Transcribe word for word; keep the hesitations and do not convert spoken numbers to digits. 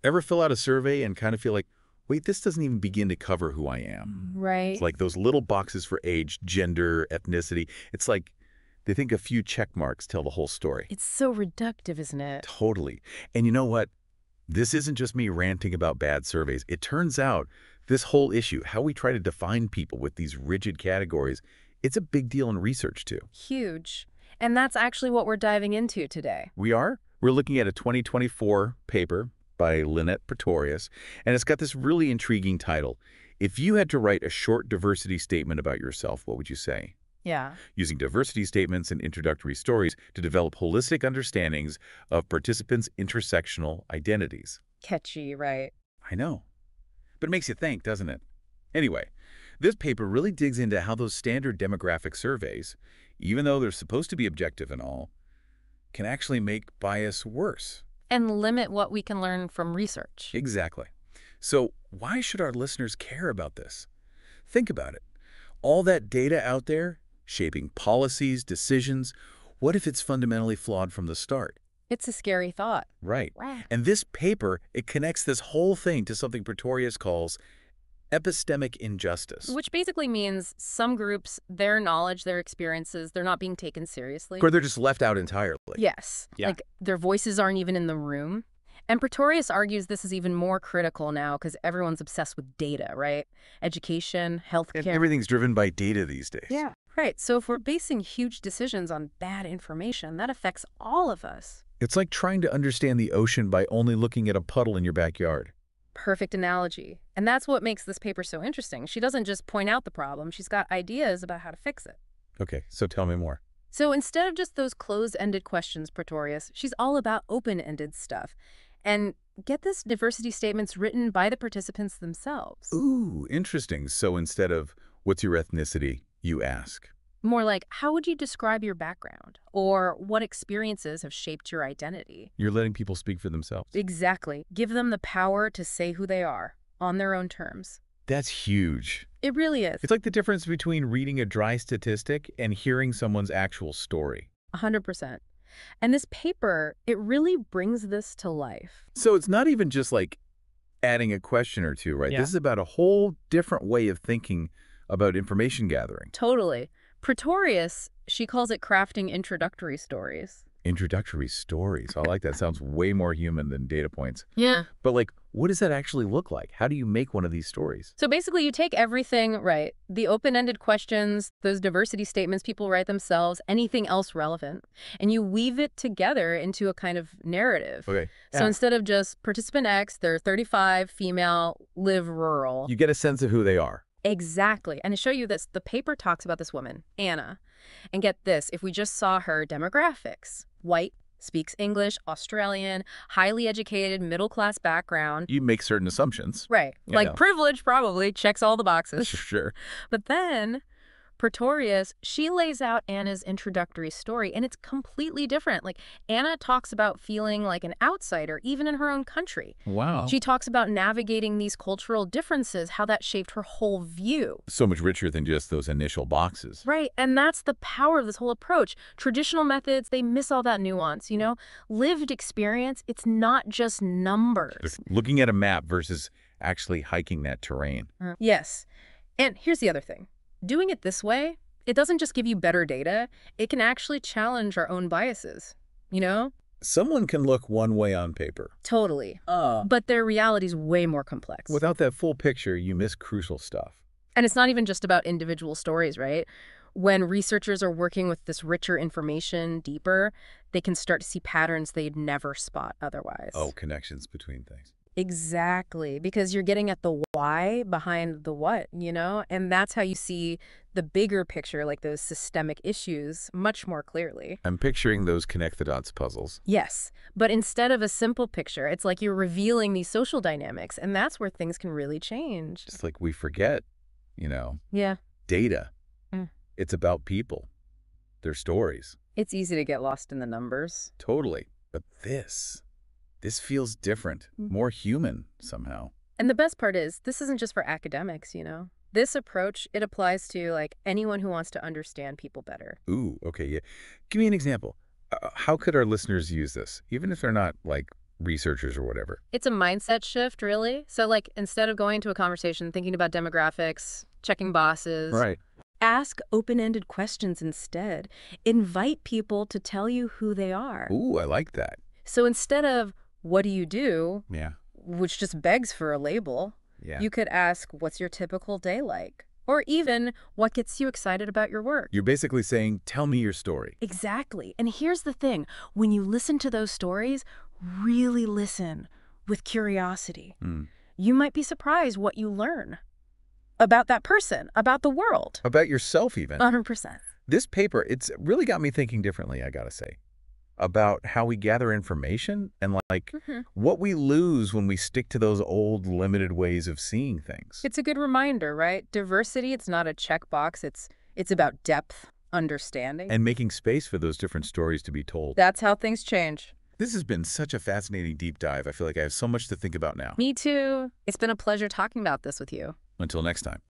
Ever fill out a survey and kind of feel like, wait, this doesn't even begin to cover who I am? Right. It's like those little boxes for age, gender, ethnicity. It's like they think a few check marks tell the whole story. It's so reductive, isn't it? Totally. And you know what? This isn't just me ranting about bad surveys. It turns out this whole issue, how we try to define people with these rigid categories, it's a big deal in research too. Huge. And that's actually what we're diving into today. We are? We're looking at a twenty twenty-four paper by Lynette Pretorius, and it's got this really intriguing title. If you had to write a short diversity statement about yourself, what would you say? Yeah. Using diversity statements and introductory stories to develop holistic understandings of participants' intersectional identities. Catchy, right? I know. But it makes you think, doesn't it? Anyway, this paper really digs into how those standard demographic surveys, even though they're supposed to be objective and all, can actually make bias worse. And limit what we can learn from research. Exactly. So why should our listeners care about this? Think about it. All that data out there, shaping policies, decisions, what if it's fundamentally flawed from the start? It's a scary thought. Right. Wow. And this paper, it connects this whole thing to something Pretorius calls epistemic injustice. Which basically means some groups, their knowledge, their experiences, they're not being taken seriously. Or they're just left out entirely. Yes. Yeah. Like their voices aren't even in the room. And Pretorius argues this is even more critical now because everyone's obsessed with data, right? Education, healthcare. And everything's driven by data these days. Yeah. Right. So if we're basing huge decisions on bad information, that affects all of us. It's like trying to understand the ocean by only looking at a puddle in your backyard. Perfect analogy. And that's what makes this paper so interesting. She doesn't just point out the problem. She's got ideas about how to fix it. Okay, so tell me more. So instead of just those closed-ended questions, Pretorius, she's all about open-ended stuff. And get this, diversity statements written by the participants themselves. Ooh, interesting. So instead of, what's your ethnicity, you ask. More like, how would you describe your background? Or what experiences have shaped your identity? You're letting people speak for themselves. Exactly. Give them the power to say who they are, on their own terms. That's huge. It really is. It's like the difference between reading a dry statistic and hearing someone's actual story. A hundred percent. And this paper, it really brings this to life. So it's not even just like adding a question or two, right? Yeah. This is about a whole different way of thinking about information gathering. Totally. Pretorius, she calls it crafting introductory stories. Introductory stories. I like that. Sounds way more human than data points. Yeah. But like, what does that actually look like? How do you make one of these stories? So basically you take everything, right, the open-ended questions, those diversity statements people write themselves, anything else relevant, and you weave it together into a kind of narrative. Okay. So Yeah. instead of just participant X, they're thirty-five, female, live rural. You get a sense of who they are. Exactly. And to show you this, the paper talks about this woman, Anna. And get this, if we just saw her demographics, white, speaks English, Australian, highly educated, middle-class background. You make certain assumptions. Right. You Like know. privilege probably checks all the boxes. Sure. But then Pretorius, she lays out Anna's introductory story, and it's completely different. Like, Anna talks about feeling like an outsider, even in her own country. Wow. She talks about navigating these cultural differences, how that shaped her whole view. So much richer than just those initial boxes. Right, and that's the power of this whole approach. Traditional methods, they miss all that nuance, you know? Lived experience, it's not just numbers. Looking at a map versus actually hiking that terrain. Uh, yes. And here's the other thing. Doing it this way, it doesn't just give you better data, it can actually challenge our own biases, you know? Someone can look one way on paper. Totally. Uh, But their reality is way more complex. without that full picture, you miss crucial stuff. And it's not even just about individual stories, right? When researchers are working with this richer information deeper, they can start to see patterns they'd never spot otherwise. Oh, connections between things. Exactly, because you're getting at the why behind the what, you know? And that's how you see the bigger picture, like those systemic issues, much more clearly. I'm picturing those connect the dots puzzles. Yes, but instead of a simple picture, it's like you're revealing these social dynamics, and that's where things can really change. Just like we forget, you know, Yeah. data. Mm. It's about people, their stories. It's easy to get lost in the numbers. Totally. But this, this feels different, more human somehow. And the best part is, this isn't just for academics, you know? This approach, it applies to, like, anyone who wants to understand people better. Ooh, okay, yeah. Give me an example. Uh, how could our listeners use this, even if they're not, like, researchers or whatever. It's a mindset shift, really. So, like, instead of going to a conversation thinking about demographics, checking bosses, Right. ask open-ended questions instead. Invite people to tell you who they are. Ooh, I like that. So instead of, what do you do, Yeah. which just begs for a label, Yeah. you could ask, what's your typical day like? Or even, what gets you excited about your work? You're basically saying, tell me your story. Exactly. And here's the thing. When you listen to those stories, really listen with curiosity. Mm. You might be surprised what you learn about that person, about the world. About yourself, even. one hundred percent. This paper, it's really got me thinking differently, I gotta say, about how we gather information and, like, Mm-hmm. what we lose when we stick to those old, limited ways of seeing things. It's a good reminder, right? Diversity, it's not a checkbox. It's, it's about depth, understanding. And making space for those different stories to be told. That's how things change. This has been such a fascinating deep dive. I feel like I have so much to think about now. Me too. It's been a pleasure talking about this with you. Until next time.